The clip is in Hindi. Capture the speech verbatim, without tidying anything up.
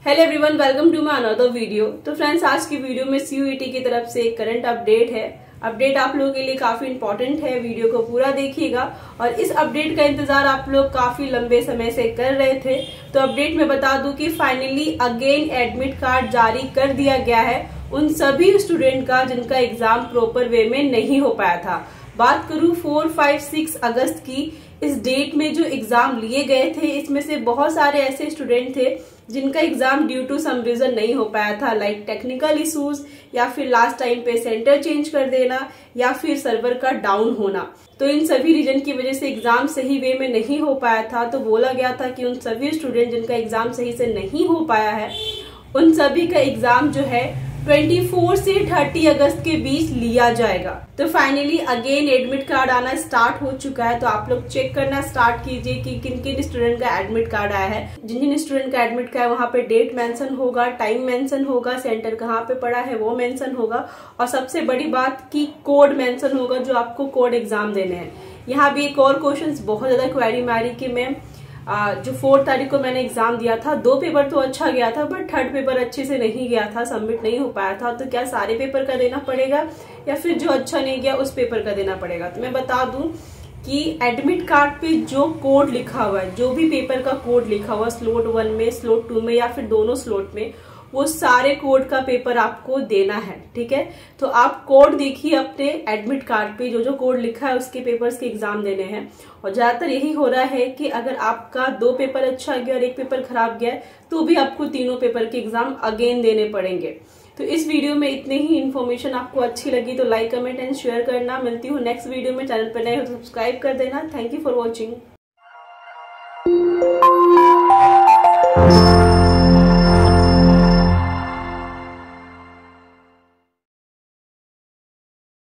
Hello everyone, welcome to my another video. तो फ्रेंड्स, आज की वीडियो में सीयूईटी की तरफ से एक करंट अपडेट है। अपडेट आप लोगों के लिए काफी इंपॉर्टेंट है, वीडियो को पूरा देखिएगा। और इस अपडेट का इंतजार आप लोग काफी लंबे समय से कर रहे थे। तो अपडेट में बता दूं कि फाइनली अगेन एडमिट कार्ड जारी कर दिया गया है उन सभी स्टूडेंट का जिनका एग्जाम प्रॉपर वे में नहीं हो पाया था। बात करूं फोर फाइव सिक्स अगस्त की, इस डेट में जो एग्जाम लिए गए थे इसमें से बहुत सारे ऐसे स्टूडेंट थे जिनका exam due to some reason नहीं हो पाया था, लाइक टेक्निकल इश्यूज या फिर लास्ट टाइम पे सेंटर चेंज कर देना या फिर सर्वर का डाउन होना। तो इन सभी रीजन की वजह से एग्जाम सही वे में नहीं हो पाया था। तो बोला गया था कि उन सभी स्टूडेंट जिनका एग्जाम सही से नहीं हो पाया है उन सभी का एग्जाम जो है चौबीस से तीस अगस्त के बीच लिया जाएगा। तो फाइनली अगेन एडमिट कार्ड आना स्टार्ट हो चुका है। तो आप लोग चेक करना स्टार्ट कीजिए कि किन किन स्टूडेंट का एडमिट कार्ड आया है। जिन जिन स्टूडेंट का एडमिट कार्ड है वहां पे डेट मेंशन होगा, टाइम मेंशन होगा, सेंटर कहाँ पे पड़ा है वो मेंशन होगा, और सबसे बड़ी बात की कोड मेंशन होगा जो आपको कोड एग्जाम देने हैं। यहाँ भी एक और क्वेश्चन बहुत ज्यादा क्वेरी मारी कि मैम आ, जो फोर्थ तारीख को मैंने एग्जाम दिया था, दो पेपर तो अच्छा गया था बट थर्ड पेपर अच्छे से नहीं गया था, सबमिट नहीं हो पाया था। तो क्या सारे पेपर का देना पड़ेगा या फिर जो अच्छा नहीं गया उस पेपर का देना पड़ेगा? तो मैं बता दूं कि एडमिट कार्ड पे जो कोड लिखा हुआ है, जो भी पेपर का कोड लिखा हुआ स्लॉट वन में, स्लॉट टू में या फिर दोनों स्लॉट में, वो सारे कोड का पेपर आपको देना है। ठीक है, तो आप कोड देखिए अपने एडमिट कार्ड पे, जो जो कोड लिखा है उसके पेपर्स के एग्जाम देने हैं। और ज्यादातर यही हो रहा है कि अगर आपका दो पेपर अच्छा गया और एक पेपर खराब गया तो भी आपको तीनों पेपर के एग्जाम अगेन देने पड़ेंगे। तो इस वीडियो में इतनी ही इन्फॉर्मेशन आपको अच्छी लगी तो लाइक, कमेंट एंड शेयर करना। मिलती हूँ नेक्स्ट वीडियो में। चैनल पर नए हो तो सब्सक्राइब कर देना। Thank you for watching.